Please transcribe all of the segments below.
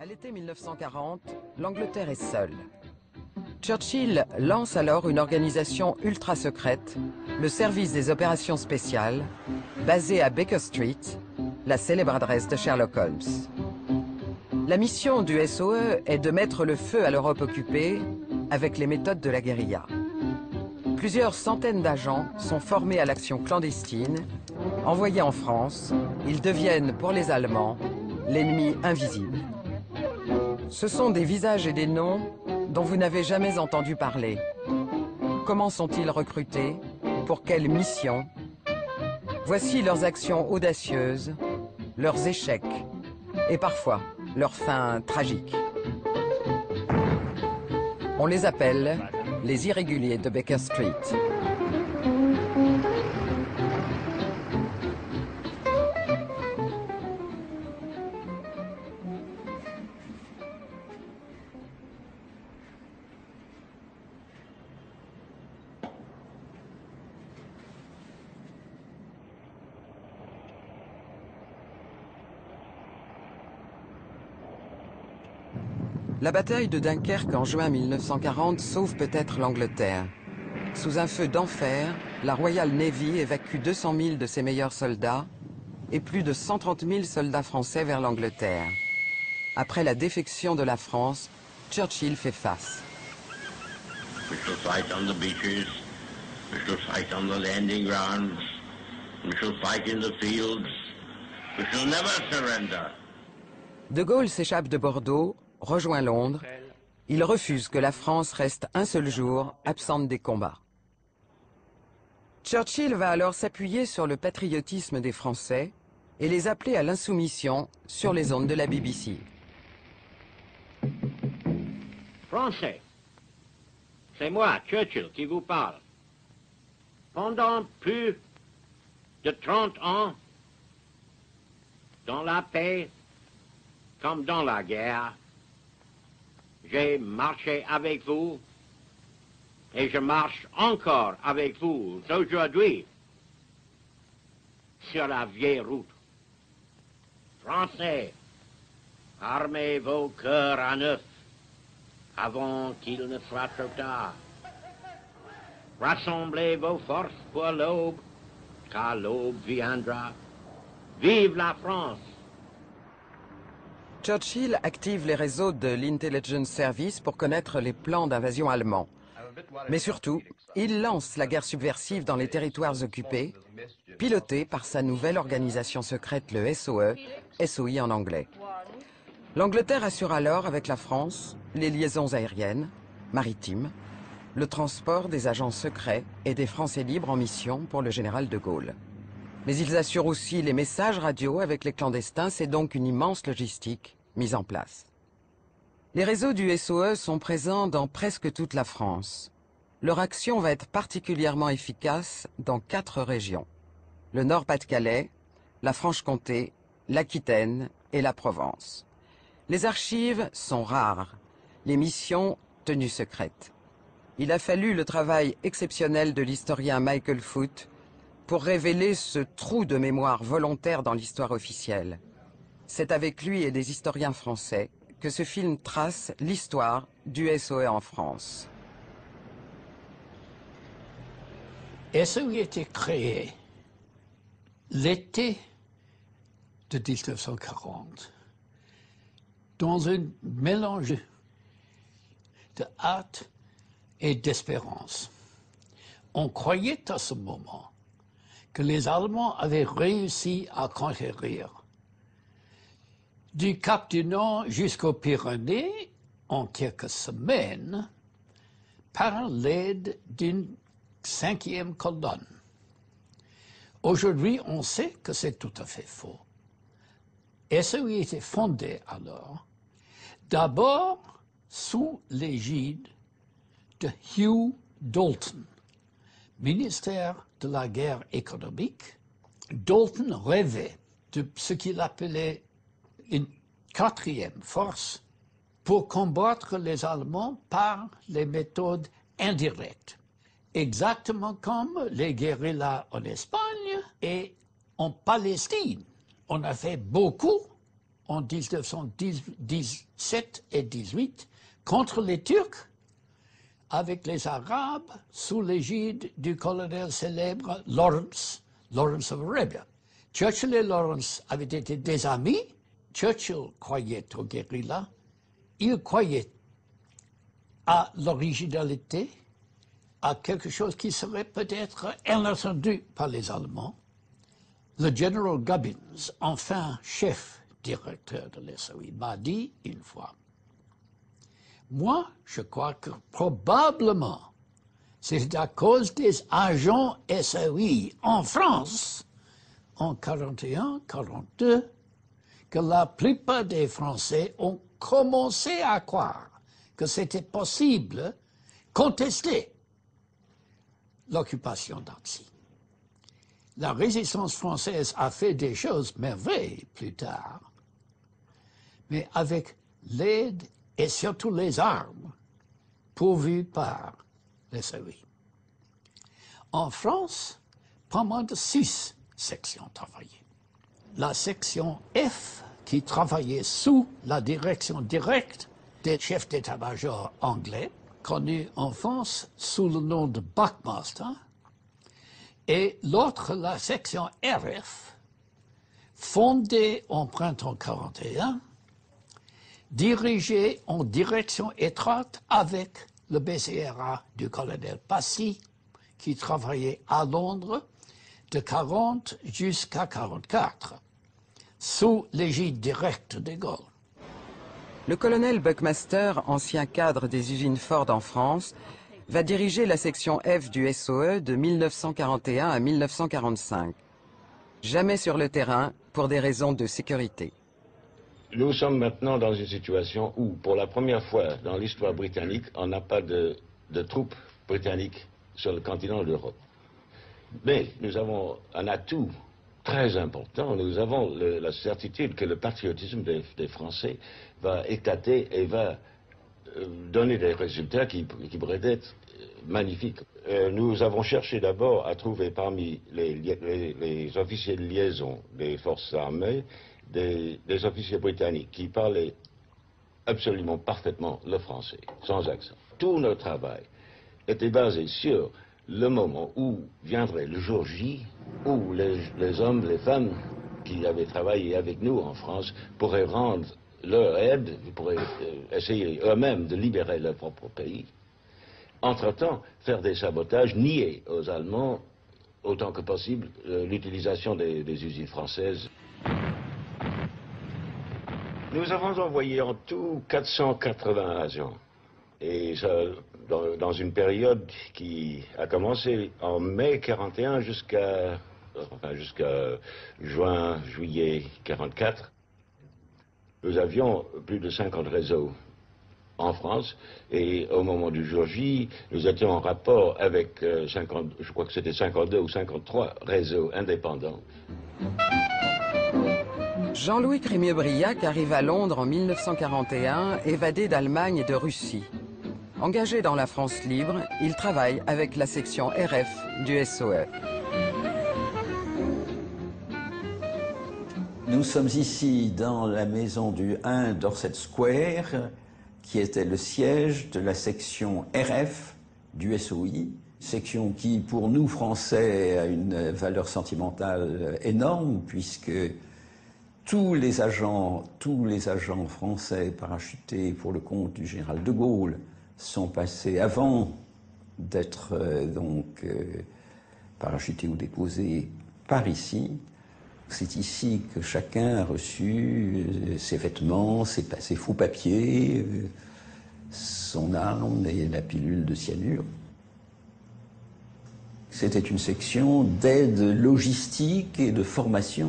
À l'été 1940, l'Angleterre est seule. Churchill lance alors une organisation ultra secrète, le service des opérations spéciales, basé à Baker Street, la célèbre adresse de Sherlock Holmes. La mission du SOE est de mettre le feu à l'Europe occupée avec les méthodes de la guérilla. Plusieurs centaines d'agents sont formés à l'action clandestine. Envoyés en France, ils deviennent pour les Allemands l'ennemi invisible. Ce sont des visages et des noms dont vous n'avez jamais entendu parler. Comment sont-ils recrutés? Pour quelle mission? Voici leurs actions audacieuses, leurs échecs et parfois leurs fins tragiques. On les appelle les irréguliers de Baker Street. La bataille de Dunkerque en juin 1940 sauve peut-être l'Angleterre. Sous un feu d'enfer, la Royal Navy évacue 200 000 de ses meilleurs soldats et plus de 130 000 soldats français vers l'Angleterre. Après la défection de la France, Churchill fait face. We shall fight on the beaches, we shall fight on the landing grounds, we shall fight in the fields, we shall never surrender. De Gaulle s'échappe de Bordeaux, rejoint Londres. Il refuse que la France reste un seul jour absente des combats. Churchill va alors s'appuyer sur le patriotisme des Français et les appeler à l'insoumission sur les ondes de la BBC. Français, c'est moi, Churchill, qui vous parle. Pendant plus de 30 ans, dans la paix comme dans la guerre, j'ai marché avec vous et je marche encore avec vous aujourd'hui sur la vieille route. Français, armez vos cœurs à neuf avant qu'il ne soit trop tard. Rassemblez vos forces pour l'aube, car l'aube viendra. Vive la France! Churchill active les réseaux de l'Intelligence Service pour connaître les plans d'invasion allemands. Mais surtout, il lance la guerre subversive dans les territoires occupés, pilotée par sa nouvelle organisation secrète, le SOE, SOI en anglais. L'Angleterre assure alors avec la France les liaisons aériennes, maritimes, le transport des agents secrets et des Français libres en mission pour le général de Gaulle. Mais ils assurent aussi les messages radio avec les clandestins, c'est donc une immense logistique mise en place. Les réseaux du SOE sont présents dans presque toute la France. Leur action va être particulièrement efficace dans 4 régions. Le Nord-Pas-de-Calais, la Franche-Comté, l'Aquitaine et la Provence. Les archives sont rares, les missions tenues secrètes. Il a fallu le travail exceptionnel de l'historien Michael Foot pour révéler ce trou de mémoire volontaire dans l'histoire officielle. C'est avec lui et des historiens français que ce film trace l'histoire du SOE en France. SOE a été créé l'été de 1940 dans un mélange de hâte et d'espérance. On croyait à ce moment que les Allemands avaient réussi à conquérir du Cap du Nord jusqu'aux Pyrénées en quelques semaines par l'aide d'une 5e colonne. Aujourd'hui, on sait que c'est tout à fait faux. SOE était fondé alors, d'abord sous l'égide de Hugh Dalton, ministère de la guerre économique. Dalton rêvait de ce qu'il appelait une 4e force pour combattre les Allemands par les méthodes indirectes, exactement comme les guérillas en Espagne et en Palestine. On a fait beaucoup en 1917 et 18 contre les Turcs avec les Arabes sous l'égide du colonel célèbre Lawrence of Arabia. Churchill et Lawrence avaient été des amis. Churchill croyait aux guérillas. Il croyait à l'originalité, à quelque chose qui serait peut-être inattendu par les Allemands. Le général Gubbins, enfin chef directeur de l'SOI, m'a dit une fois, moi, je crois que probablement c'est à cause des agents SOI en France en 1941-1942 que la plupart des Français ont commencé à croire que c'était possible de contester l'occupation d'Annecy. La résistance française a fait des choses merveilleuses plus tard, mais avec l'aide et surtout les armes pourvues par les SOI. En France, pas moins de 6 sections travaillaient. La section F, qui travaillait sous la direction directe des chefs d'état-major anglais, connus en France sous le nom de Buckmaster, et l'autre, la section RF, fondée en printemps 1941, dirigée en direction étroite avec le BCRA du colonel Passy, qui travaillait à Londres de 1940 jusqu'à 1944, sous l'égide directe de Gaulle. Le colonel Buckmaster, ancien cadre des usines Ford en France, va diriger la section F du SOE de 1941 à 1945. Jamais sur le terrain, pour des raisons de sécurité. Nous sommes maintenant dans une situation où, pour la première fois dans l'histoire britannique, on n'a pas de troupes britanniques sur le continent de l'Europe. Mais nous avons un atout très important. Nous avons la certitude que le patriotisme des Français va éclater et va donner des résultats qui pourraient être magnifiques. Nous avons cherché d'abord à trouver parmi les officiers de liaison des forces armées des officiers britanniques qui parlaient absolument parfaitement le français, sans accent. Tout notre travail était basé sur le moment où viendrait le jour J, où les hommes, les femmes qui avaient travaillé avec nous en France pourraient rendre leur aide, pourraient essayer eux-mêmes de libérer leur propre pays. Entre-temps, faire des sabotages, nier aux Allemands autant que possible l'utilisation des usines françaises. Nous avons envoyé en tout 480 agents. Et ça, dans une période qui a commencé en mai 41 jusqu'à juin, juillet 44. Nous avions plus de 50 réseaux en France, et au moment du jour J, nous étions en rapport avec je crois que c'était 52 ou 53 réseaux indépendants. Jean-Louis Crémieux-Briac arrive à Londres en 1941, évadé d'Allemagne et de Russie. Engagé dans la France libre, il travaille avec la section RF du SOE. Nous sommes ici dans la maison du 1 Dorset Square, qui était le siège de la section RF du SOI, section qui, pour nous Français, a une valeur sentimentale énorme, puisque tous les agents français parachutés pour le compte du général de Gaulle sont passés avant d'être parachutés ou déposés par ici. C'est ici que chacun a reçu ses vêtements, ses faux papiers, son arme et la pilule de cyanure. C'était une section d'aide logistique et de formation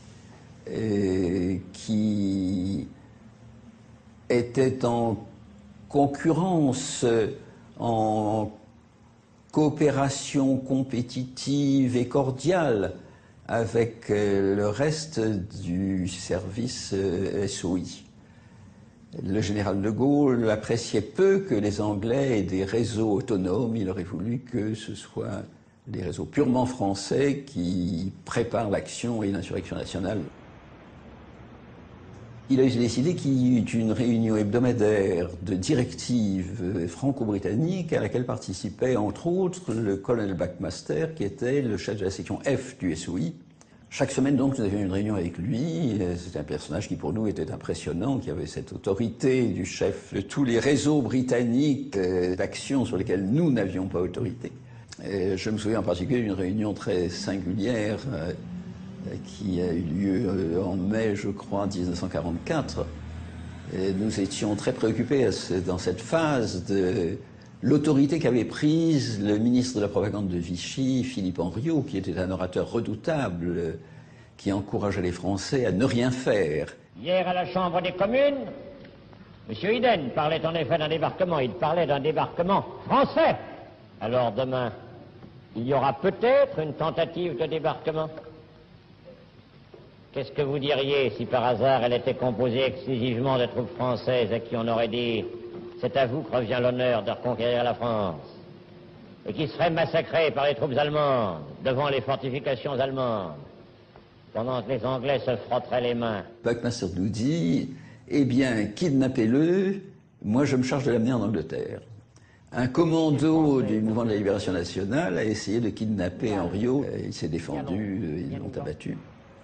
qui était en concurrence, en coopération compétitive et cordiale avec le reste du service SOI. Le général de Gaulle appréciait peu que les Anglais aient des réseaux autonomes. Il aurait voulu que ce soit des réseaux purement français qui préparent l'action et l'insurrection nationale. Il a décidé qu'il y eut une réunion hebdomadaire de directives franco-britanniques à laquelle participait entre autres le colonel Buckmaster, qui était le chef de la section F du SOI. Chaque semaine donc nous avions une réunion avec lui. C'était un personnage qui pour nous était impressionnant, qui avait cette autorité du chef de tous les réseaux britanniques d'action sur lesquels nous n'avions pas autorité. Et je me souviens en particulier d'une réunion très singulière qui a eu lieu en mai, je crois, 1944. Et nous étions très préoccupés dans cette phase de l'autorité qu'avait prise le ministre de la propagande de Vichy, Philippe Henriot, qui était un orateur redoutable, qui encourageait les Français à ne rien faire. Hier à la Chambre des communes, M. Iden parlait en effet d'un débarquement. Il parlait d'un débarquement français. Alors demain, il y aura peut-être une tentative de débarquement. Qu'est-ce que vous diriez si par hasard elle était composée exclusivement de troupes françaises à qui on aurait dit « c'est à vous que revient l'honneur de reconquérir la France » et qui serait massacrée par les troupes allemandes devant les fortifications allemandes pendant que les Anglais se frotteraient les mains. Buckmaster nous dit « eh bien, kidnappez-le, moi je me charge de l'amener en Angleterre ». Un commando du mouvement de la libération nationale a essayé de kidnapper Henriot. Il s'est défendu, ils l'ont abattu.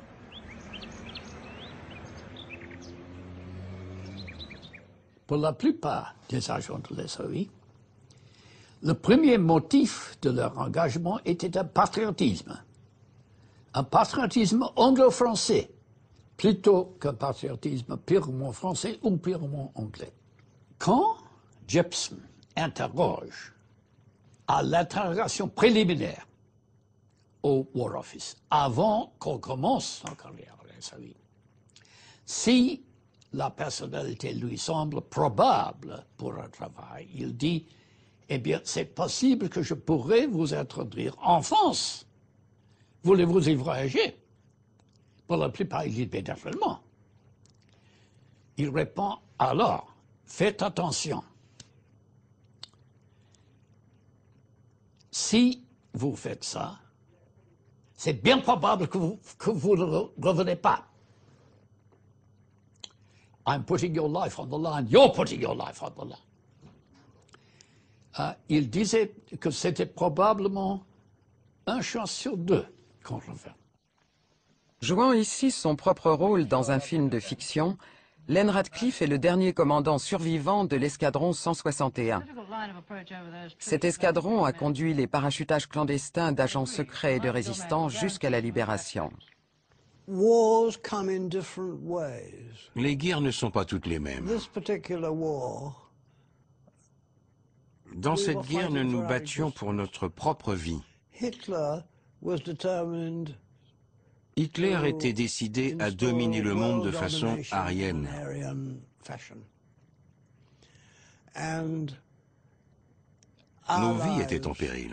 Pour la plupart des agents de l'SOI, le premier motif de leur engagement était un patriotisme anglo-français, plutôt qu'un patriotisme purement français ou purement anglais. Quand Jepson interroge à l'interrogation préliminaire au War Office, avant qu'on commence en carrière à l'SOI, si la personnalité lui semble probable pour un travail, il dit « Eh bien, c'est possible que je pourrais vous introduire en France. Voulez-vous y voyager ?» Pour la plupart, il dit « naturellement ». Il répond « Alors, faites attention. Si vous faites ça, c'est bien probable que vous ne revenez pas. I'm putting your life on the line, you're putting your life on the line. » Il disait que c'était probablement une chance sur deux qu'on revient. Jouant ici son propre rôle dans un film de fiction, Len Radcliffe est le dernier commandant survivant de l'escadron 161. Cet escadron a conduit les parachutages clandestins d'agents secrets et de résistants jusqu'à la libération. Les guerres ne sont pas toutes les mêmes. Dans cette guerre, nous nous battions pour notre propre vie. Hitler était décidé à dominer le monde de façon aryenne. Nos vies étaient en péril.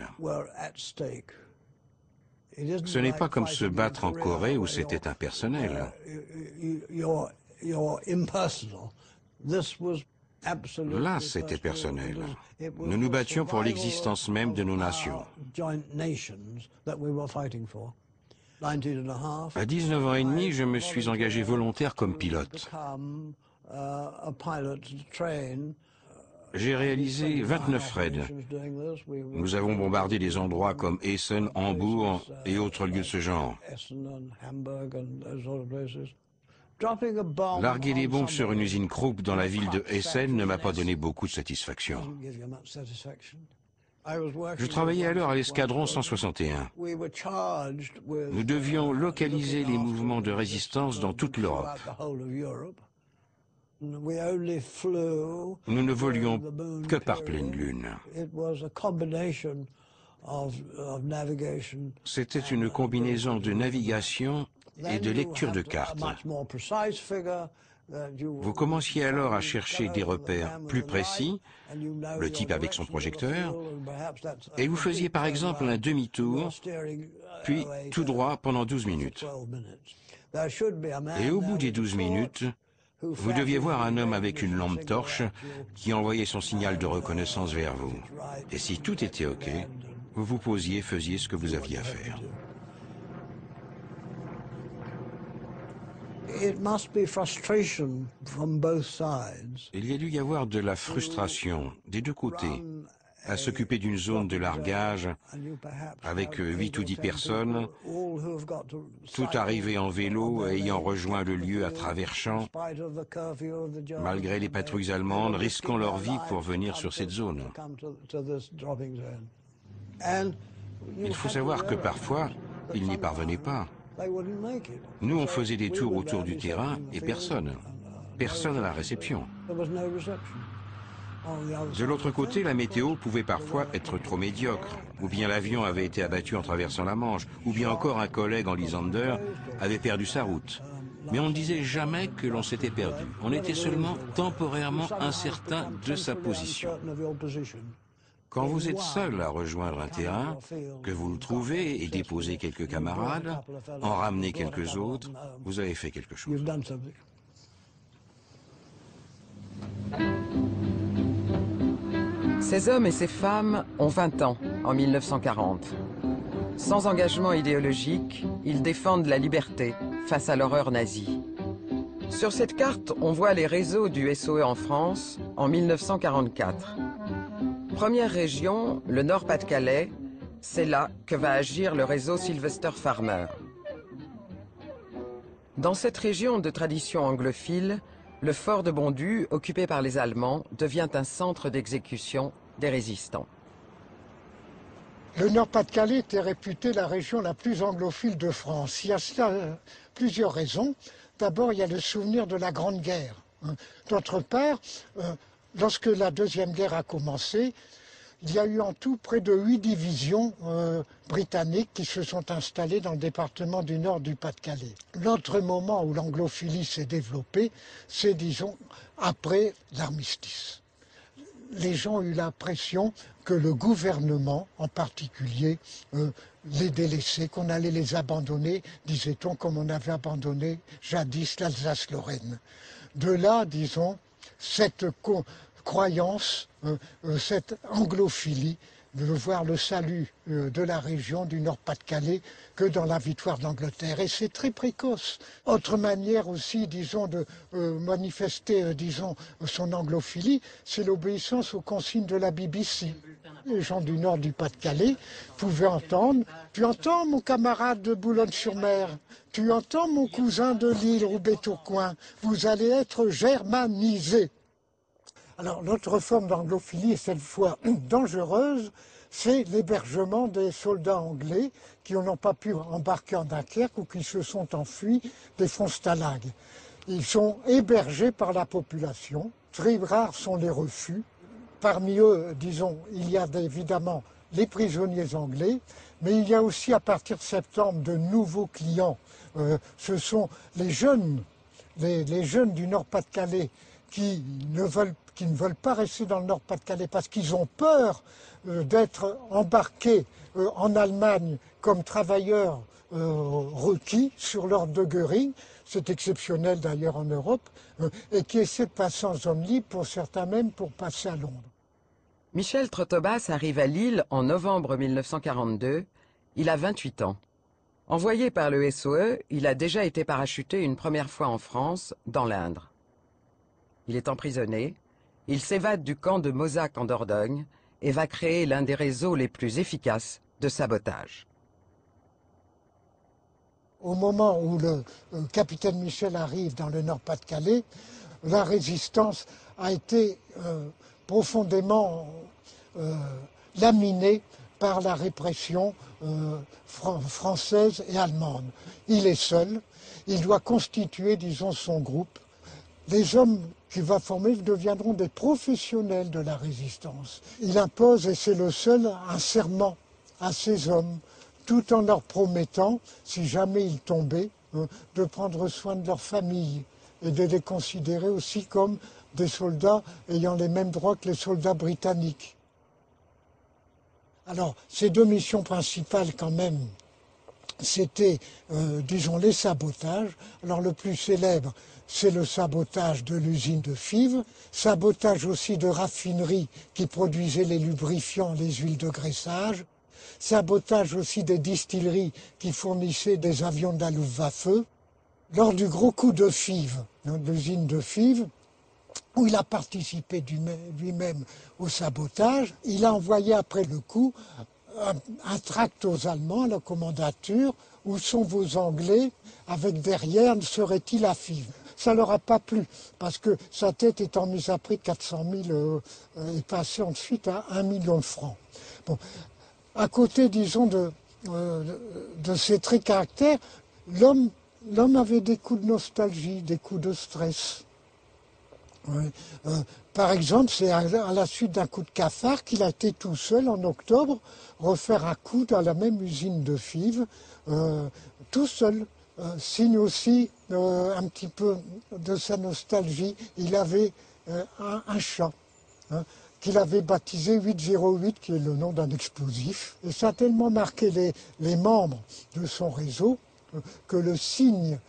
Ce n'est pas comme se battre en Corée où c'était impersonnel. Là, c'était personnel. Nous nous battions pour l'existence même de nos nations. À 19 ans et demi, je me suis engagé volontaire comme pilote. J'ai réalisé 29 raids. Nous avons bombardé des endroits comme Essen, Hambourg et autres lieux de ce genre. Larguer des bombes sur une usine Krupp dans la ville de Essen ne m'a pas donné beaucoup de satisfaction. Je travaillais alors à l'escadron 161. Nous devions localiser les mouvements de résistance dans toute l'Europe. Nous ne volions que par pleine lune. C'était une combinaison de navigation et de lecture de cartes. Vous commenciez alors à chercher des repères plus précis, le type avec son projecteur, et vous faisiez par exemple un demi-tour, puis tout droit pendant 12 minutes. Et au bout des 12 minutes, vous deviez voir un homme avec une lampe torche qui envoyait son signal de reconnaissance vers vous. Et si tout était OK, vous vous posiez, faisiez ce que vous aviez à faire. Il y a dû y avoir de la frustration des deux côtés à s'occuper d'une zone de largage avec 8 ou 10 personnes, tout arrivé en vélo et ayant rejoint le lieu à travers champs, malgré les patrouilles allemandes, risquant leur vie pour venir sur cette zone. Il faut savoir que parfois, ils n'y parvenaient pas. Nous, on faisait des tours autour du terrain et personne à la réception. De l'autre côté, la météo pouvait parfois être trop médiocre, ou bien l'avion avait été abattu en traversant la Manche, ou bien encore un collègue en Lysander avait perdu sa route. Mais on ne disait jamais que l'on s'était perdu. On était seulement temporairement incertain de sa position. Quand vous êtes seul à rejoindre un terrain, que vous le trouvez et déposez quelques camarades, en ramenez quelques autres, vous avez fait quelque chose. Ces hommes et ces femmes ont 20 ans en 1940. Sans engagement idéologique, ils défendent la liberté face à l'horreur nazie. Sur cette carte, on voit les réseaux du SOE en France en 1944. Première région, le Nord-Pas-de-Calais, c'est là que va agir le réseau Sylvester Farmer. Dans cette région de tradition anglophile, le fort de Bondu, occupé par les Allemands, devient un centre d'exécution des résistants. Le Nord-Pas-de-Calais était réputé la région la plus anglophile de France. Il y a cela plusieurs raisons. D'abord, il y a le souvenir de la Grande Guerre. D'autre part, lorsque la Deuxième Guerre a commencé, il y a eu en tout près de 8 divisions britanniques qui se sont installées dans le département du Nord du Pas-de-Calais. L'autre moment où l'anglophilie s'est développée, c'est, disons, après l'armistice. Les gens ont eu l'impression que le gouvernement, en particulier, les délaissait, qu'on allait les abandonner, disait-on, comme on avait abandonné jadis l'Alsace-Lorraine. De là, disons, cette croyance, cette anglophilie, de voir le salut de la région du Nord-Pas-de-Calais que dans la victoire d'Angleterre. Et c'est très précoce. Autre manière aussi, disons, de manifester, disons, son anglophilie, c'est l'obéissance aux consignes de la BBC. Les gens du Nord du Pas-de-Calais pouvaient entendre « Tu entends mon camarade de Boulogne-sur-Mer, tu entends mon cousin de Lille, Roubaix-Tourcoing, vous allez être germanisés ». Alors, l'autre forme d'anglophilie, et cette fois dangereuse, c'est l'hébergement des soldats anglais qui n'ont pas pu embarquer en Dunkerque ou qui se sont enfuis des fonds Stalag. Ils sont hébergés par la population. Très rares sont les refus. Parmi eux, disons, il y a évidemment les prisonniers anglais, mais il y a aussi à partir de septembre de nouveaux clients. Ce sont les jeunes du Nord-Pas-de-Calais qui ne veulent pas rester dans le Nord-Pas-de-Calais parce qu'ils ont peur d'être embarqués en Allemagne comme travailleurs requis sur l'ordre de Göring, c'est exceptionnel d'ailleurs en Europe, et qui essaient de passer en zone libre, pour certains même pour passer à Londres. Michel Trotobas arrive à Lille en novembre 1942, il a 28 ans. Envoyé par le SOE, il a déjà été parachuté une première fois en France, dans l'Indre. Il est emprisonné, il s'évade du camp de Mozac en Dordogne et va créer l'un des réseaux les plus efficaces de sabotage. Au moment où le capitaine Michel arrive dans le Nord-Pas-de-Calais, la résistance a été profondément laminée par la répression française et allemande. Il est seul, il doit constituer, disons, son groupe. Les hommes qu'il va former deviendront des professionnels de la résistance. Il impose, et c'est le seul, un serment à ces hommes, tout en leur promettant, si jamais ils tombaient, de prendre soin de leur famille et de les considérer aussi comme des soldats ayant les mêmes droits que les soldats britanniques. Alors, ces deux missions principales quand même, c'était, disons, les sabotages. Alors le plus célèbre, c'est le sabotage de l'usine de Fives, sabotage aussi de raffineries qui produisaient les lubrifiants, les huiles de graissage, sabotage aussi des distilleries qui fournissaient des avions de la Luftwaffe. lors du gros coup de Fives, de l'usine de Fives, où il a participé lui-même au sabotage, il a envoyé après le coup un tract aux Allemands, à la commandature, où sont vos Anglais, avec derrière, serait-il à Fives. Ça ne leur a pas plu, parce que sa tête étant mise à prix de 400 000 est passée ensuite à 1 million de francs. Bon. À côté, disons, de ces traits caractères, l'homme avait des coups de nostalgie, des coups de stress. Ouais. Par exemple, c'est à la suite d'un coup de cafard qu'il a été tout seul en octobre refaire un coup dans la même usine de Fives, tout seul. Signe aussi un petit peu de sa nostalgie. Il avait un chat qu'il avait baptisé 808, qui est le nom d'un explosif. Et ça a tellement marqué les membres de son réseau que le signe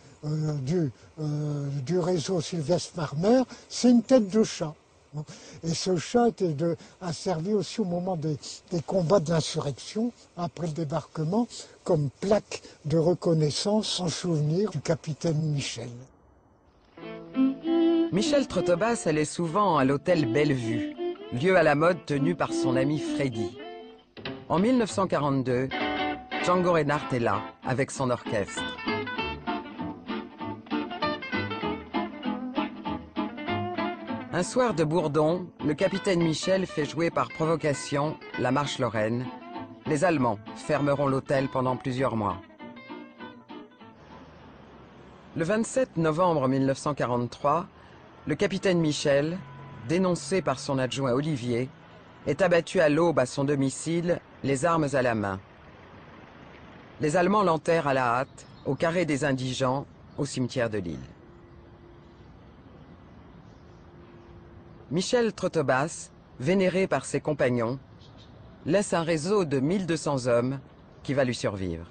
du réseau Sylvestre Farmer, c'est une tête de chat. Et ce chat a servi aussi au moment des combats de l'insurrection, après le débarquement, comme plaque de reconnaissance en souvenir du capitaine Michel. Michel Trotobas allait souvent à l'hôtel Bellevue, lieu à la mode tenu par son ami Freddy. En 1942, Django Reinhardt est là, avec son orchestre. Un soir de Bourdon, le capitaine Michel fait jouer par provocation la marche lorraine. Les Allemands fermeront l'hôtel pendant plusieurs mois. Le 27 novembre 1943, le capitaine Michel, dénoncé par son adjoint Olivier, est abattu à l'aube à son domicile, les armes à la main. Les Allemands l'enterrent à la hâte, au carré des Indigents, au cimetière de Lille. Michel Trotobas, vénéré par ses compagnons, laisse un réseau de 1200 hommes qui va lui survivre.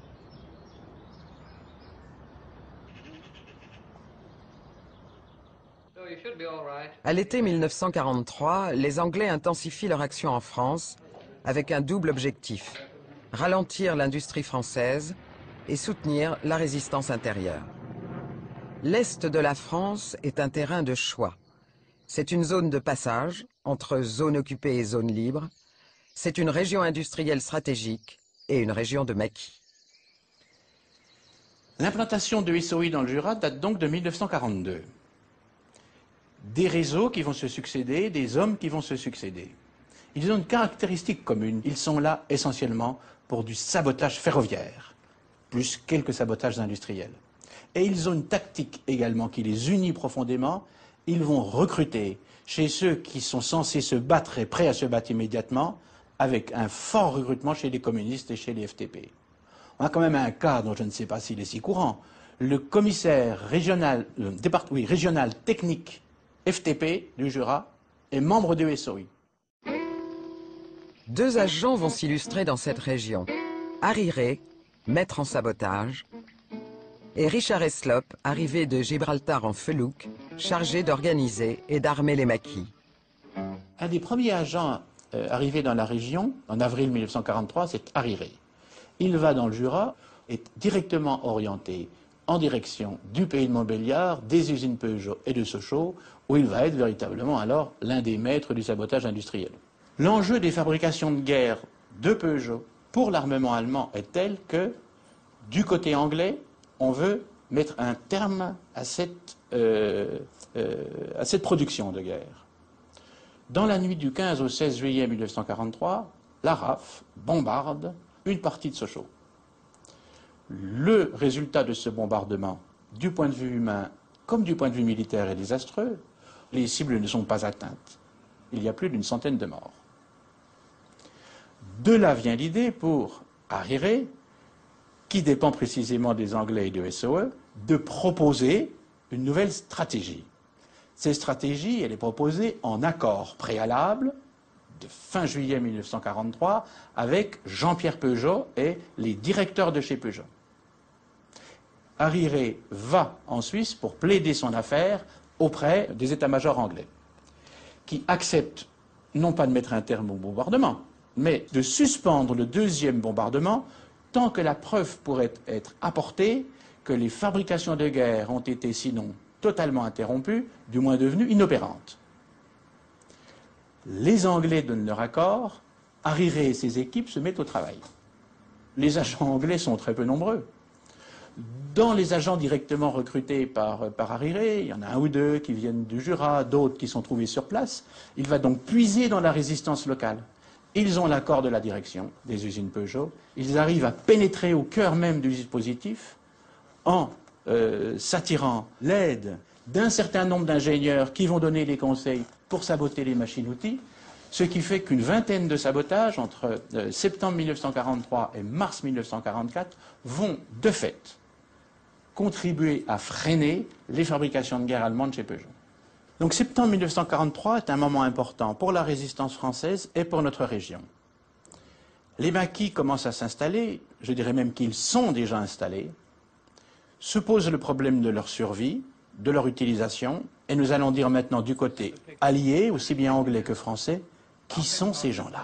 À l'été 1943, les Anglais intensifient leur action en France avec un double objectif: ralentir l'industrie française et soutenir la résistance intérieure. L'Est de la France est un terrain de choix. C'est une zone de passage entre zone occupée et zone libre. C'est une région industrielle stratégique et une région de maquis. L'implantation de SOI dans le Jura date donc de 1942. Des réseaux qui vont se succéder, des hommes qui vont se succéder. Ils ont une caractéristique commune. Ils sont là essentiellement pour du sabotage ferroviaire, plus quelques sabotages industriels. Et ils ont une tactique également qui les unit profondément. Ils vont recruter chez ceux qui sont censés se battre et prêts à se battre immédiatement, avec un fort recrutement chez les communistes et chez les FTP. On a quand même un cas dont je ne sais pas s'il est si courant. Le commissaire régional, régional technique FTP du Jura est membre du SOI. Deux agents vont s'illustrer dans cette région. Harry Ray, maître en sabotage, et Richard Heslop, arrivé de Gibraltar en felouk, chargé d'organiser et d'armer les maquis. Un des premiers agents arrivés dans la région, en avril 1943, c'est Harry Ray. Il va dans le Jura, est directement orienté en direction du pays de Montbéliard, des usines Peugeot et de Sochaux, où il va être véritablement alors l'un des maîtres du sabotage industriel. L'enjeu des fabrications de guerre de Peugeot pour l'armement allemand est tel que, du côté anglais, on veut mettre un terme à cette production de guerre. Dans la nuit du 15 au 16 juillet 1943, la RAF bombarde une partie de Sochaux. Le résultat de ce bombardement, du point de vue humain comme du point de vue militaire, est désastreux. Les cibles ne sont pas atteintes. Il y a plus d'une centaine de morts. De là vient l'idée pour Harry Ray, qui dépend précisément des Anglais et de SOE, de proposer une nouvelle stratégie. Cette stratégie, elle est proposée en accord préalable de fin juillet 1943 avec Jean-Pierre Peugeot et les directeurs de chez Peugeot. Harry Ray va en Suisse pour plaider son affaire auprès des états-majors anglais, qui acceptent non pas de mettre un terme au bombardement, mais de suspendre le deuxième bombardement tant que la preuve pourrait être apportée que les fabrications de guerre ont été sinon totalement interrompues, du moins devenues inopérantes. Les Anglais donnent leur accord, Hariri et ses équipes se mettent au travail. Les agents anglais sont très peu nombreux. Dans les agents directement recrutés par Hariri, il y en a un ou deux qui viennent du Jura, d'autres qui sont trouvés sur place. Il va donc puiser dans la résistance locale. Ils ont l'accord de la direction des usines Peugeot. Ils arrivent à pénétrer au cœur même du dispositif en s'attirant l'aide d'un certain nombre d'ingénieurs qui vont donner des conseils pour saboter les machines-outils, ce qui fait qu'une vingtaine de sabotages entre septembre 1943 et mars 1944 vont de fait contribuer à freiner les fabrications de guerre allemandes chez Peugeot. Donc septembre 1943 est un moment important pour la résistance française et pour notre région. Les maquis commencent à s'installer, je dirais même qu'ils sont déjà installés. Se pose le problème de leur survie, de leur utilisation, et nous allons dire maintenant du côté allié, aussi bien anglais que français, qui sont ces gens-là?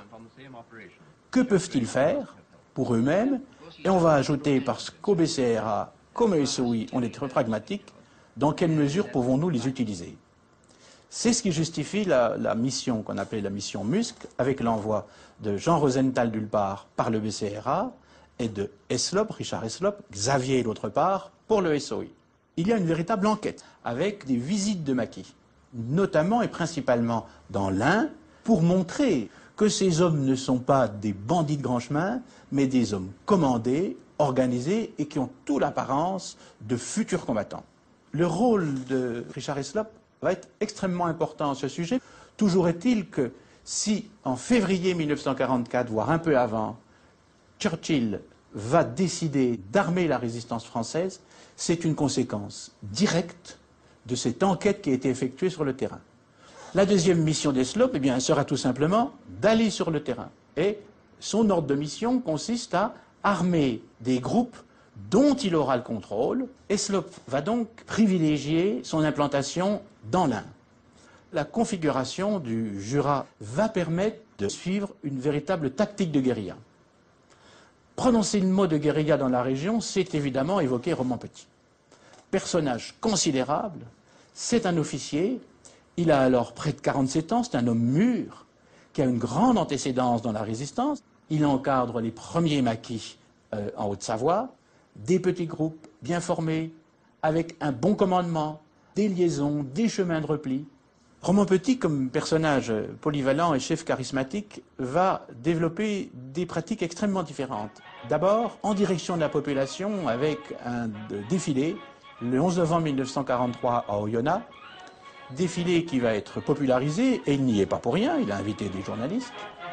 Que peuvent-ils faire pour eux-mêmes? Et on va ajouter, parce qu'au BCRA, comme au SOI, on est très pragmatique, dans quelle mesure pouvons-nous les utiliser? C'est ce qui justifie la mission qu'on appelait la mission MUSC, avec l'envoi de Jean Rosenthal d'une part par le BCRA et de Heslop, Richard Heslop, Xavier d'autre part, pour le SOI. Il y a une véritable enquête avec des visites de maquis, notamment et principalement dans l'Ain, pour montrer que ces hommes ne sont pas des bandits de grand chemin, mais des hommes commandés, organisés et qui ont toute l'apparence de futurs combattants. Le rôle de Richard Heslop va être extrêmement important à ce sujet. Toujours est-il que si, en février 1944, voire un peu avant, Churchill va décider d'armer la résistance française, c'est une conséquence directe de cette enquête qui a été effectuée sur le terrain. La deuxième mission d'Heslop, eh bien, sera tout simplement d'aller sur le terrain. Et son ordre de mission consiste à armer des groupes dont il aura le contrôle. Heslop va donc privilégier son implantation dans l'Ain. La configuration du Jura va permettre de suivre une véritable tactique de guérilla. Prononcer le mot de guérilla dans la région, c'est évidemment évoquer Roman Petit. Personnage considérable, c'est un officier, il a alors près de 47 ans, c'est un homme mûr, qui a une grande antécédence dans la résistance. Il encadre les premiers maquis en Haute-Savoie, des petits groupes bien formés, avec un bon commandement, des liaisons, des chemins de repli. Roman Petit, comme personnage polyvalent et chef charismatique, va développer des pratiques extrêmement différentes. D'abord, en direction de la population, avec un défilé, le 11 novembre 1943 à Oyonnax, défilé qui va être popularisé, et il n'y est pas pour rien, il a invité des journalistes.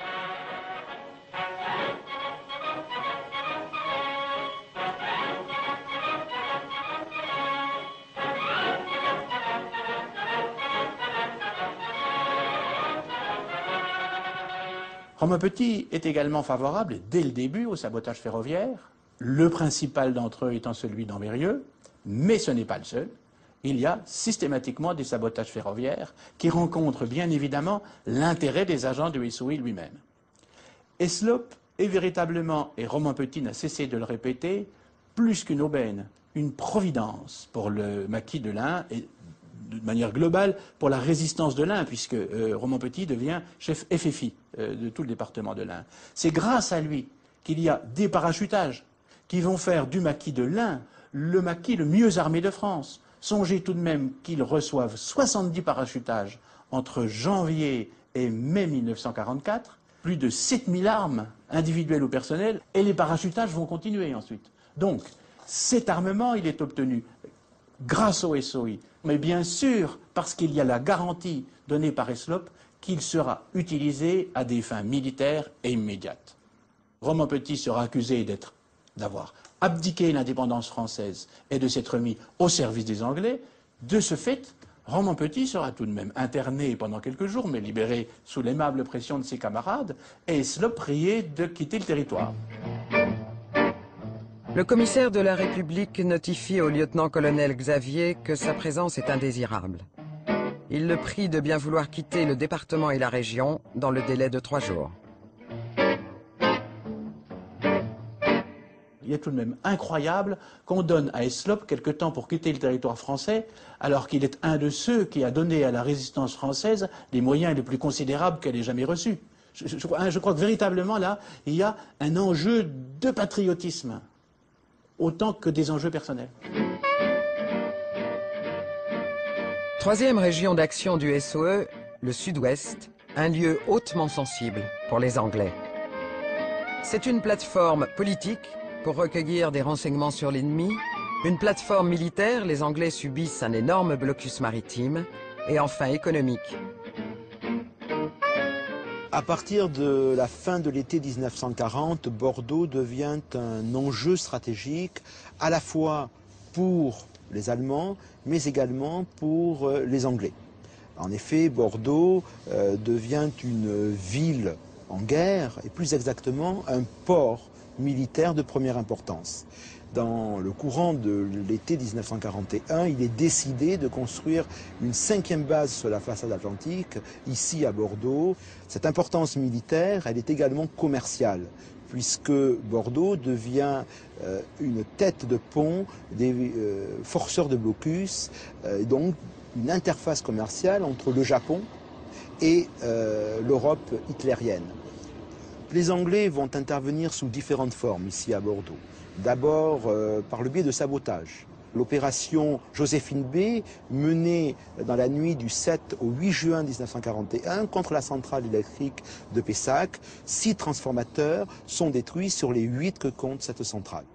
Roman Petit est également favorable, dès le début, au sabotage ferroviaire, le principal d'entre eux étant celui d'Ambérieu, mais ce n'est pas le seul. Il y a systématiquement des sabotages ferroviaires qui rencontrent bien évidemment l'intérêt des agents du SOI lui-même. Heslop est véritablement, et Roman Petit n'a cessé de le répéter, plus qu'une aubaine, une providence pour le maquis de l'Ain et de manière globale pour la résistance de l'Ain, puisque Roman Petit devient chef FFI de tout le département de l'Ain. C'est grâce à lui qu'il y a des parachutages qui vont faire du maquis de l'Ain le maquis le mieux armé de France. Songez tout de même qu'ils reçoivent 70 parachutages entre janvier et mai 1944, plus de 7000 armes individuelles ou personnelles, et les parachutages vont continuer ensuite. Donc, cet armement, il est obtenu grâce au SOI, mais bien sûr parce qu'il y a la garantie donnée par Heslop qu'il sera utilisé à des fins militaires et immédiates. Roman Petit sera accusé d'avoir abdiqué l'indépendance française et de s'être mis au service des Anglais. De ce fait, Roman Petit sera tout de même interné pendant quelques jours, mais libéré sous l'aimable pression de ses camarades, et Heslop prié de quitter le territoire. Le commissaire de la République notifie au lieutenant-colonel Xavier que sa présence est indésirable. Il le prie de bien vouloir quitter le département et la région dans le délai de 3 jours. Il est tout de même incroyable qu'on donne à Hislop quelque temps pour quitter le territoire français, alors qu'il est un de ceux qui a donné à la résistance française les moyens les plus considérables qu'elle ait jamais reçus. Je crois que véritablement, là, il y a un enjeu de patriotisme, autant que des enjeux personnels. Troisième région d'action du SOE, le Sud-Ouest, un lieu hautement sensible pour les Anglais. C'est une plateforme politique pour recueillir des renseignements sur l'ennemi, une plateforme militaire, les Anglais subissent un énorme blocus maritime, et enfin économique. À partir de la fin de l'été 1940, Bordeaux devient un enjeu stratégique à la fois pour les Allemands, mais également pour les Anglais. En effet, Bordeaux devient une ville en guerre, et plus exactement un port militaire de première importance. Dans le courant de l'été 1941, il est décidé de construire une 5e base sur la façade atlantique, ici à Bordeaux. Cette importance militaire, elle est également commerciale, puisque Bordeaux devient une tête de pont des forceurs de blocus, donc une interface commerciale entre le Japon et l'Europe hitlérienne. Les Anglais vont intervenir sous différentes formes ici à Bordeaux. D'abord par le biais de sabotage. L'opération Joséphine B, menée dans la nuit du 7 au 8 juin 1941 contre la centrale électrique de Pessac, 6 transformateurs sont détruits sur les 8 que compte cette centrale.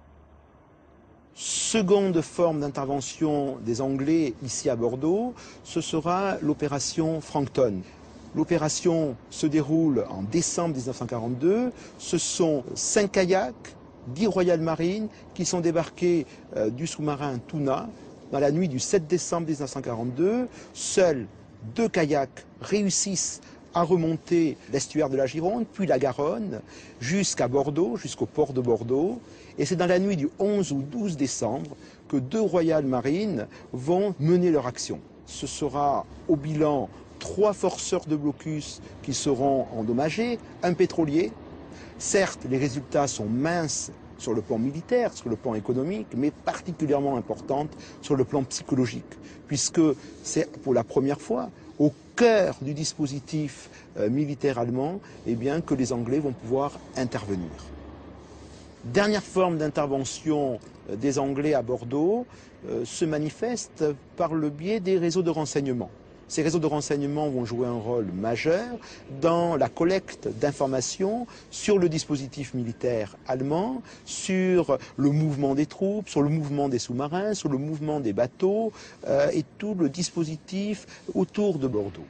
Seconde forme d'intervention des Anglais ici à Bordeaux, ce sera l'opération Frankton. L'opération se déroule en décembre 1942. Ce sont 5 kayaks, 10 Royal Marines qui sont débarqués du sous-marin Tuna dans la nuit du 7 décembre 1942. Seuls 2 kayaks réussissent à remonter l'estuaire de la Gironde, puis la Garonne, jusqu'à Bordeaux, jusqu'au port de Bordeaux. Et c'est dans la nuit du 11 ou 12 décembre que 2 Royal Marines vont mener leur action. Ce sera au bilan 3 forceurs de blocus qui seront endommagés, un pétrolier. Certes, les résultats sont minces sur le plan militaire, sur le plan économique, mais particulièrement importantes sur le plan psychologique, puisque c'est pour la première fois au cœur du dispositif militaire allemand que les Anglais vont pouvoir intervenir. Dernière forme d'intervention des Anglais à Bordeaux se manifeste par le biais des réseaux de renseignement. Ces réseaux de renseignement vont jouer un rôle majeur dans la collecte d'informations sur le dispositif militaire allemand, sur le mouvement des troupes, sur le mouvement des sous-marins, sur le mouvement des bateaux et tout le dispositif autour de Bordeaux.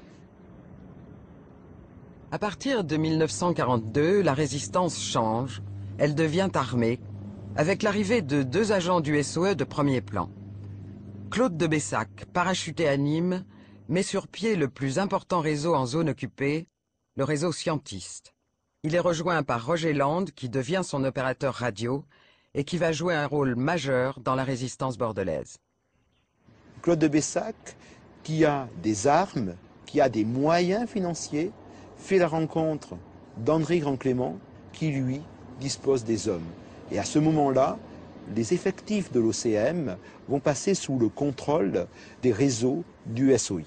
À partir de 1942, la résistance change. Elle devient armée, avec l'arrivée de 2 agents du SOE de premier plan. Claude de Bessac, parachuté à Nîmes, met sur pied le plus important réseau en zone occupée, le réseau scientiste. Il est rejoint par Roger Land, qui devient son opérateur radio et qui va jouer un rôle majeur dans la résistance bordelaise. Claude de Bessac, qui a des armes, qui a des moyens financiers, fait la rencontre d'André Grand-Clément, qui lui dispose des hommes. Et à ce moment-là, les effectifs de l'OCM vont passer sous le contrôle des réseaux du SOI.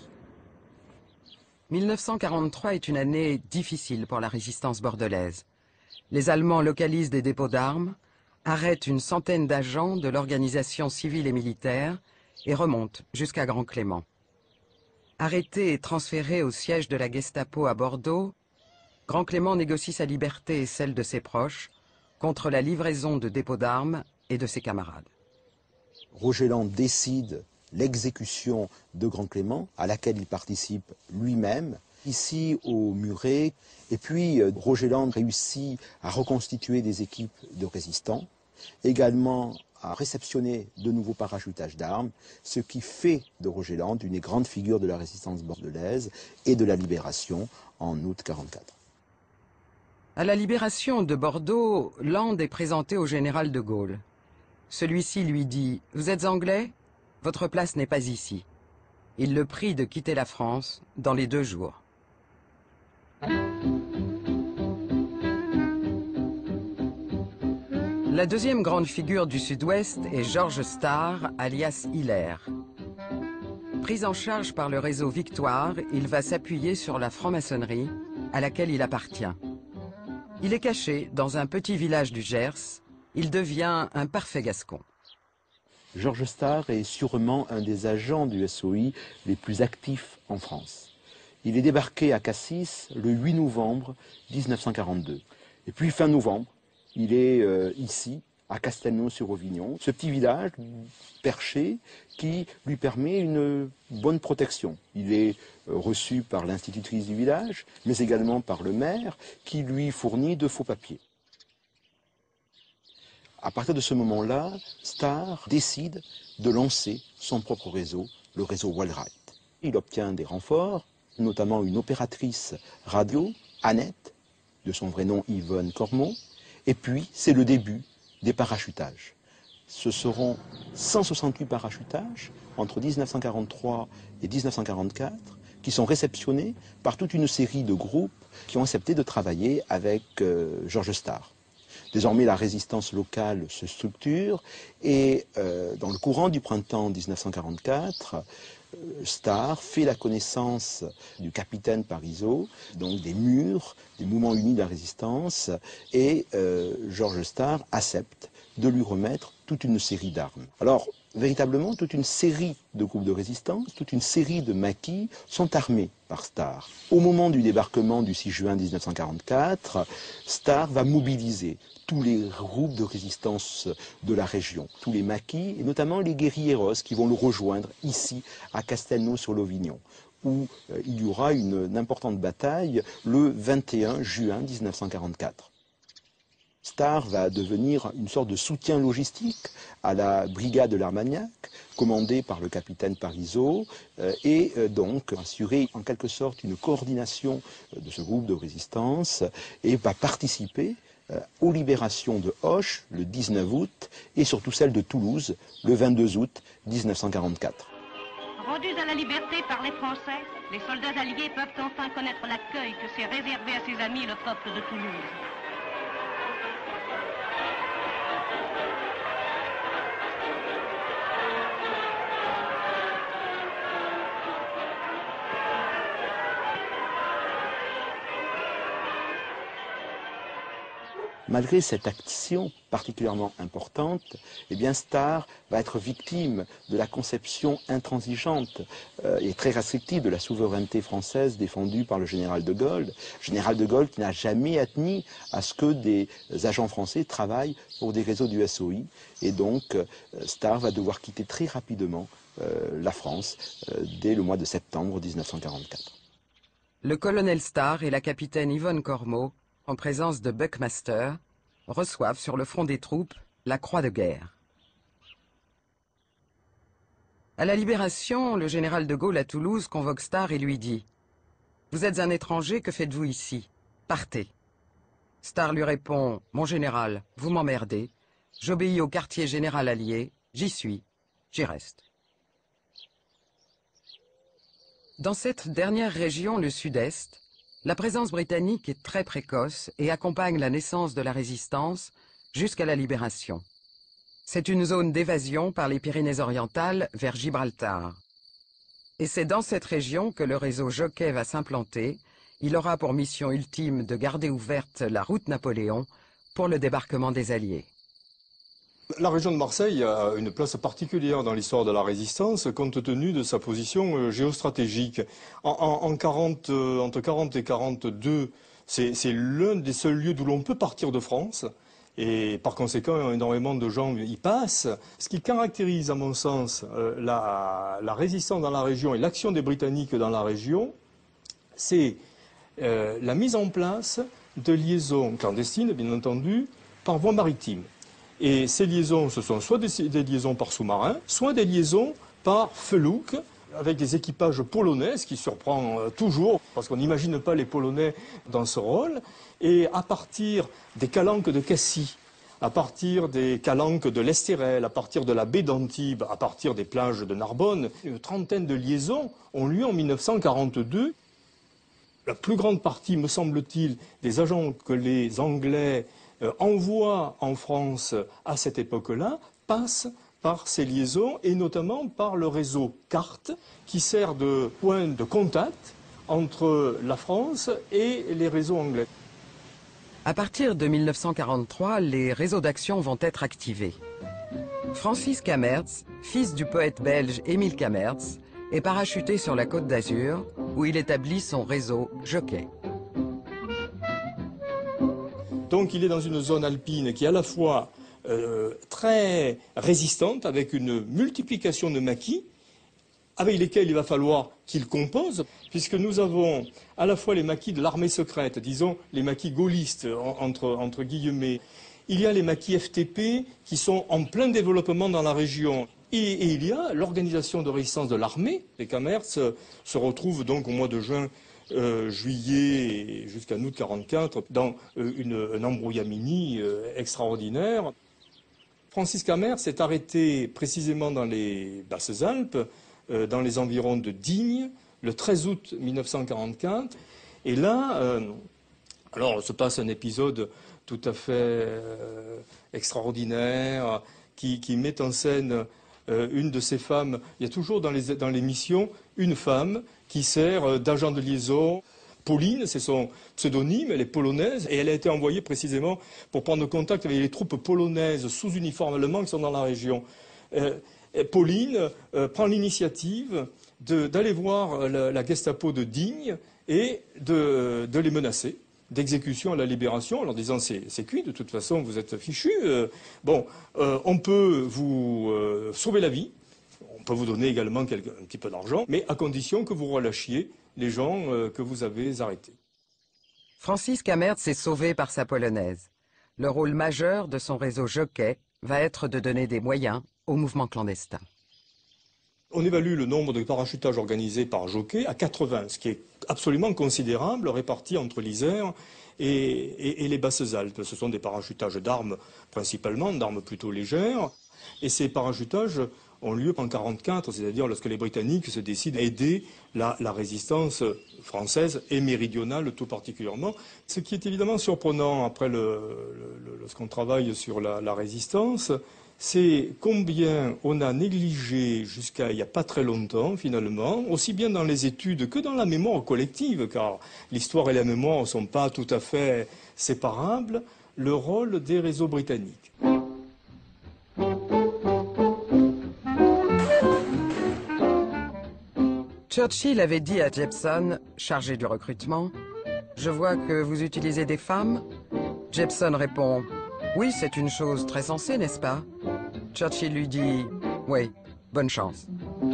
1943 est une année difficile pour la résistance bordelaise. Les Allemands localisent des dépôts d'armes, arrêtent une centaine d'agents de l'organisation civile et militaire et remontent jusqu'à Grand-Clément. Arrêté et transféré au siège de la Gestapo à Bordeaux, Grand-Clément négocie sa liberté et celle de ses proches contre la livraison de dépôts d'armes et de ses camarades. Roger Land décide l'exécution de Grand-Clément, à laquelle il participe lui-même, ici au Muret. Et puis Roger Land réussit à reconstituer des équipes de résistants, également à réceptionner de nouveaux parachutages d'armes, ce qui fait de Roger Land une des grandes figures de la résistance bordelaise et de la libération en août 1944. À la libération de Bordeaux, Land est présenté au général de Gaulle. Celui-ci lui dit « Vous êtes anglais ? Votre place n'est pas ici. » Il le prie de quitter la France dans les 2 jours. La deuxième grande figure du Sud-Ouest est Georges Starr, alias Hilaire. Pris en charge par le réseau Victoire, il va s'appuyer sur la franc-maçonnerie, à laquelle il appartient. Il est caché dans un petit village du Gers. Il devient un parfait gascon. Georges Starr est sûrement un des agents du SOI les plus actifs en France. Il est débarqué à Cassis le 8 novembre 1942. Et puis fin novembre, il est ici, à Castelnau-sur-Auvignon, ce petit village perché qui lui permet une bonne protection. Il est reçu par l'institutrice du village, mais également par le maire, qui lui fournit de faux papiers. À partir de ce moment-là, Starr décide de lancer son propre réseau, le réseau Wallrite. Il obtient des renforts, notamment une opératrice radio, Annette, de son vrai nom Yvonne Cormot, et puis c'est le début des parachutages. Ce seront 168 parachutages entre 1943 et 1944 qui sont réceptionnés par toute une série de groupes qui ont accepté de travailler avec Georges Starr. Désormais, la résistance locale se structure et dans le courant du printemps 1944, Starr fait la connaissance du capitaine Parisot, donc des murs, des mouvements unis de la résistance, et Georges Starr accepte de lui remettre toute une série d'armes. Alors, véritablement, toute une série de groupes de résistance, toute une série de maquis sont armés par Starr. Au moment du débarquement du 6 juin 1944, Starr va mobiliser tous les groupes de résistance de la région, tous les maquis, et notamment les guérilleros qui vont le rejoindre ici, à Castelnau-sur-l'Auvignon, où il y aura une importante bataille le 21 juin 1944. Starr va devenir une sorte de soutien logistique à la brigade de l'Armagnac, commandée par le capitaine Parisot, et donc assurer en quelque sorte une coordination de ce groupe de résistance, et va participer aux libérations de Auch le 19 août et surtout celle de Toulouse le 22 août 1944. Rendus à la liberté par les Français, les soldats alliés peuvent enfin connaître l'accueil que s'est réservé à ses amis le peuple de Toulouse. Malgré cette action particulièrement importante, eh bien Starr va être victime de la conception intransigeante et très restrictive de la souveraineté française défendue par le général de Gaulle. Général de Gaulle qui n'a jamais admis à ce que des agents français travaillent pour des réseaux du SOI. Et donc Starr va devoir quitter très rapidement la France dès le mois de septembre 1944. Le colonel Starr et la capitaine Yvonne Cormot, en présence de Buckmaster, reçoivent sur le front des troupes la croix de guerre. À la Libération, le général de Gaulle à Toulouse convoque Starr et lui dit « Vous êtes un étranger, que faites-vous ici? Partez !» Starr lui répond « Mon général, vous m'emmerdez. J'obéis au quartier général allié. J'y suis. J'y reste. » Dans cette dernière région, le Sud-Est, la présence britannique est très précoce et accompagne la naissance de la résistance jusqu'à la Libération. C'est une zone d'évasion par les Pyrénées-Orientales vers Gibraltar. Et c'est dans cette région que le réseau Jockey va s'implanter. Il aura pour mission ultime de garder ouverte la route Napoléon pour le débarquement des Alliés. La région de Marseille a une place particulière dans l'histoire de la résistance compte tenu de sa position géostratégique. Entre 40 et 42, c'est l'un des seuls lieux d'où l'on peut partir de France et par conséquent énormément de gens y passent. Ce qui caractérise à mon sens la résistance dans la région et l'action des Britanniques dans la région, c'est la mise en place de liaisons clandestines, bien entendu, par voie maritime. Et ces liaisons, ce sont soit des liaisons par sous-marin, soit des liaisons par felouk, avec des équipages polonais, ce qui surprend toujours, parce qu'on n'imagine pas les Polonais dans ce rôle. Et à partir des calanques de Cassis, à partir des calanques de l'Estérel, à partir de la baie d'Antibes, à partir des plages de Narbonne, une trentaine de liaisons ont lieu en 1942. La plus grande partie, me semble-t-il, des agents que les Anglais envoie en France à cette époque-là passe par ces liaisons et notamment par le réseau CART qui sert de point de contact entre la France et les réseaux anglais. À partir de 1943, les réseaux d'action vont être activés. Francis Cammerz, fils du poète belge Émile Cammerz, est parachuté sur la Côte d'Azur où il établit son réseau Jockey. Donc il est dans une zone alpine qui est à la fois très résistante, avec une multiplication de maquis, avec lesquels il va falloir qu'il compose, puisque nous avons à la fois les maquis de l'armée secrète, disons les maquis gaullistes, entre guillemets. Il y a les maquis FTP qui sont en plein développement dans la région. Et il y a l'organisation de résistance de l'armée. Les Cammerz se retrouvent donc au mois de juin, juillet et jusqu'à août 1944 dans un embrouillamini extraordinaire. Francis Cammerz s'est arrêté précisément dans les Basses-Alpes, dans les environs de Digne, le 13 août 1944. Et là, alors se passe un épisode tout à fait extraordinaire qui met en scène une de ces femmes. Il y a toujours dans les missions une femme qui sert d'agent de liaison. Pauline, c'est son pseudonyme, elle est polonaise et elle a été envoyée précisément pour prendre contact avec les troupes polonaises sous uniforme allemand qui sont dans la région. Pauline prend l'initiative d'aller voir la Gestapo de Digne et de les menacer d'exécution à la libération, en leur disant c'est cuit, de toute façon vous êtes fichus, on peut vous sauver la vie, on peut vous donner également un petit peu d'argent, mais à condition que vous relâchiez les gens que vous avez arrêtés. Francis Cammerz est sauvé par sa polonaise. Le rôle majeur de son réseau Jockey va être de donner des moyens au mouvement clandestin. On évalue le nombre de parachutages organisés par Jockey à 80, ce qui est absolument considérable, réparti entre l'Isère et les Basses-Alpes. Ce sont des parachutages d'armes principalement, d'armes plutôt légères. Et ces parachutages ont lieu en 1944, c'est-à-dire lorsque les Britanniques se décident à aider la résistance française et méridionale tout particulièrement. Ce qui est évidemment surprenant après lorsqu'on travaille sur la résistance, c'est combien on a négligé jusqu'à il n'y a pas très longtemps, finalement, aussi bien dans les études que dans la mémoire collective, car l'histoire et la mémoire ne sont pas tout à fait séparables, le rôle des réseaux britanniques. Churchill avait dit à Jepson, chargé du recrutement, « Je vois que vous utilisez des femmes ?» Jepson répond, « Oui, c'est une chose très sensée, n'est-ce pas ?» Churchill lui dit, « Oui, bonne chance. »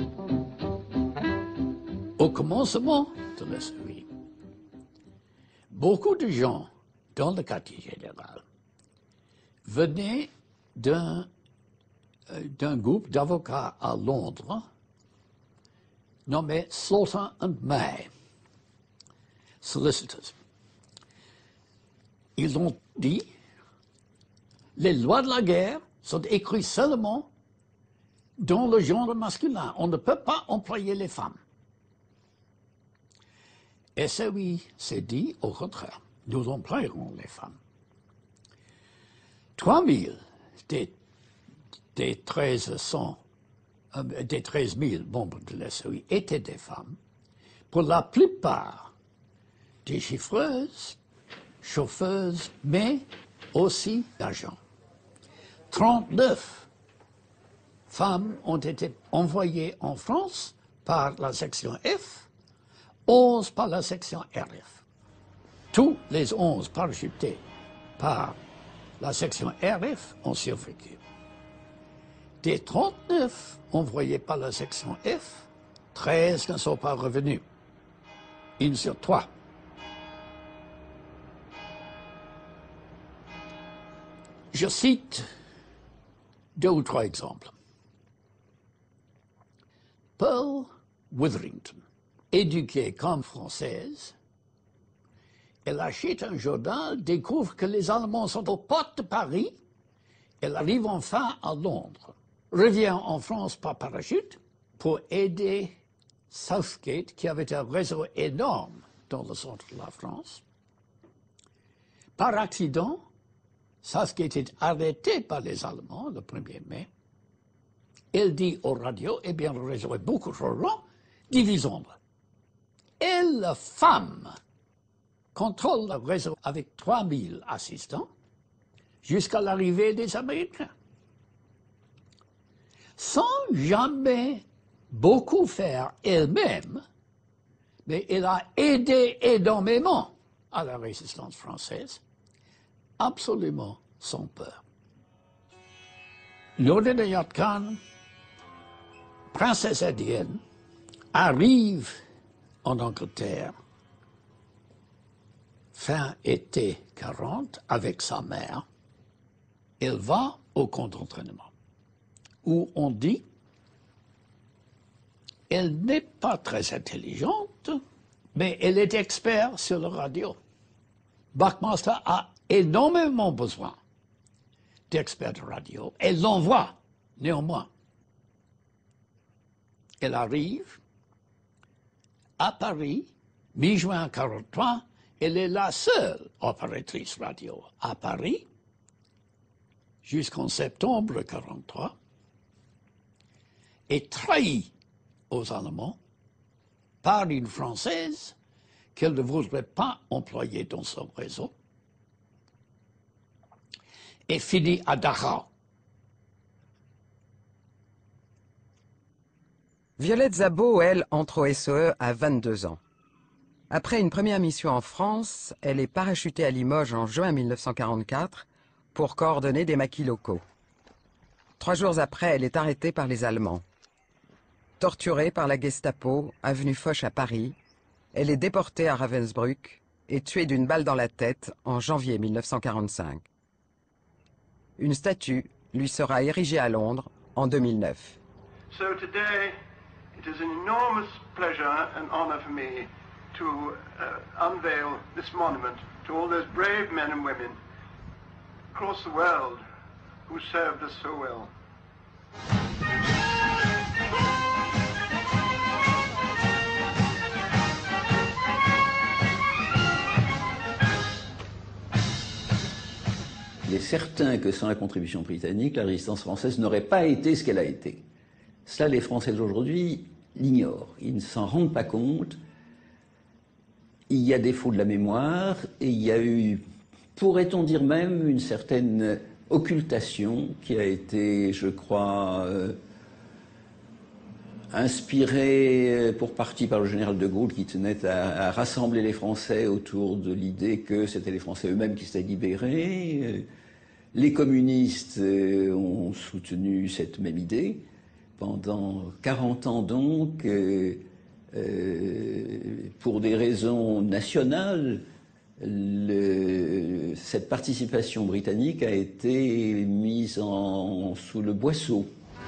Au commencement de la série, beaucoup de gens dans le quartier général venaient d'un groupe d'avocats à Londres nommé Slaughter and May, solicitors. Ils ont dit, les lois de la guerre sont écrites seulement dans le genre masculin. On ne peut pas employer les femmes. SOI s'est dit au contraire, nous employerons les femmes. 3000 des 13 000 membres de l'SOI étaient des femmes, pour la plupart des chiffreuses, chauffeuses, mais aussi d'agents. 39 femmes ont été envoyées en France par la section F, 11 par la section RF. Tous les 11 parachutés par la section RF ont survécu. Des 39 envoyés par la section F, 13 ne sont pas revenus. 1 sur 3. Je cite 2 ou 3 exemples. Pearl Witherington, éduquée comme française, elle achète un journal, découvre que les Allemands sont aux portes de Paris, elle arrive enfin à Londres, revient en France par parachute pour aider Southgate, qui avait un réseau énorme dans le centre de la France. Par accident, ça ce qui était arrêté par les Allemands le 1er mai, elle dit aux radios, eh bien le réseau est beaucoup trop long, divisons-le. Et la femme contrôle le réseau avec 3000 assistants jusqu'à l'arrivée des Américains. Sans jamais beaucoup faire elle-même, mais elle a aidé énormément à la résistance française, absolument sans peur. Lord Khan, princesse indienne, arrive en Angleterre fin été 40 avec sa mère. Elle va au camp d'entraînement où on dit elle n'est pas très intelligente, mais elle est experte sur la radio. Buckmaster a énormément besoin d'experts de radio. Elle l'envoie, néanmoins. Elle arrive à Paris, mi-juin 1943, elle est la seule opératrice radio à Paris, jusqu'en septembre 1943, et trahie aux Allemands par une Française qu'elle ne voudrait pas employer dans son réseau, et finit à Dachau. Violette Szabo, elle, entre au SOE à 22 ans. Après une première mission en France, elle est parachutée à Limoges en juin 1944 pour coordonner des maquis locaux. 3 jours après, elle est arrêtée par les Allemands. Torturée par la Gestapo, avenue Foch à Paris, elle est déportée à Ravensbrück et tuée d'une balle dans la tête en janvier 1945. Une statue lui sera érigée à Londres en 2009. So today, it is an enormous pleasure and honor for me to unveil this monument to all those brave men and women across the world who served us so well. Il est certain que sans la contribution britannique, la résistance française n'aurait pas été ce qu'elle a été. Cela, les Français d'aujourd'hui l'ignorent. Ils ne s'en rendent pas compte. Il y a défaut de la mémoire et il y a eu, pourrait-on dire même, une certaine occultation qui a été, je crois, inspirée pour partie par le général de Gaulle qui tenait à rassembler les Français autour de l'idée que c'était les Français eux-mêmes qui s'étaient libérés. Les communistes ont soutenu cette même idée. Pendant 40 ans donc, pour des raisons nationales, cette participation britannique a été mise sous le boisseau.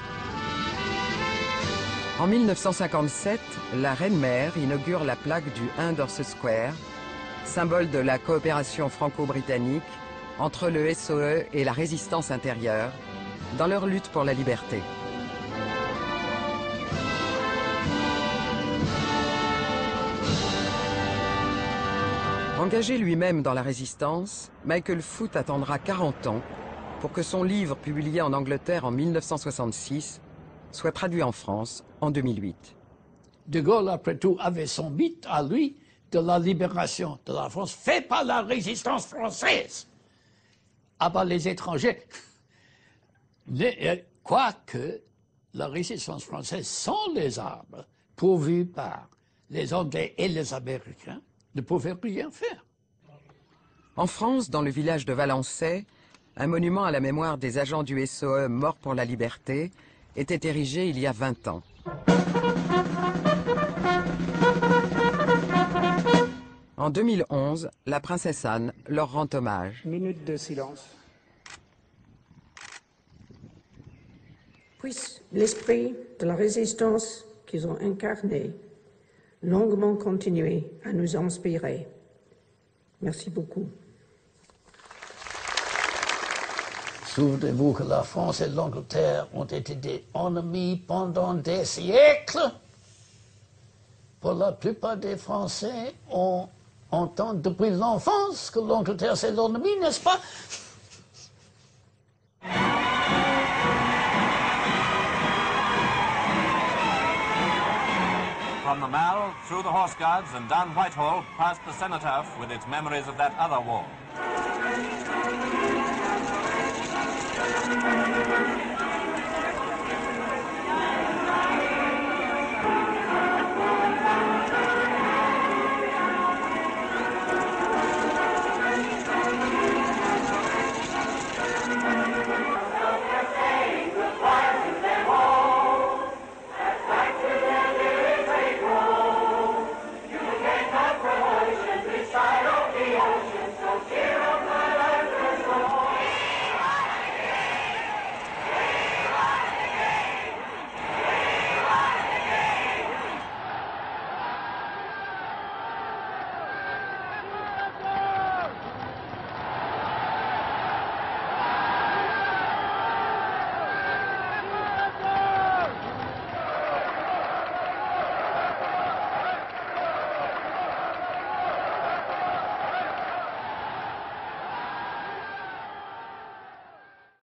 En 1957, la reine-mère inaugure la plaque du 1 Dorset Square, symbole de la coopération franco-britannique entre le SOE et la résistance intérieure dans leur lutte pour la liberté. Engagé lui-même dans la résistance, Michael Foot attendra 40 ans pour que son livre, publié en Angleterre en 1966, soit traduit en France en 2008. De Gaulle, après tout, avait son mythe à lui de la libération de la France, fait par la résistance française. Ah ben, les étrangers, quoique la résistance française sans les armes pourvues par les Anglais et les Américains ne pouvait rien faire. En France, dans le village de Valençay, un monument à la mémoire des agents du SOE morts pour la liberté était érigé il y a 20 ans. En 2011, la princesse Anne leur rend hommage. Minute de silence. Puisse l'esprit de la résistance qu'ils ont incarné longuement continuer à nous inspirer. Merci beaucoup. Souvenez-vous que la France et l'Angleterre ont été des ennemis pendant des siècles. Pour la plupart des Français, on entend depuis l'enfance que l'Angleterre c'est l'ennemi, n'est-ce pas? the Mall, through the Horse Guards and down Whitehall, past the Cenotaph with its memories of that other war.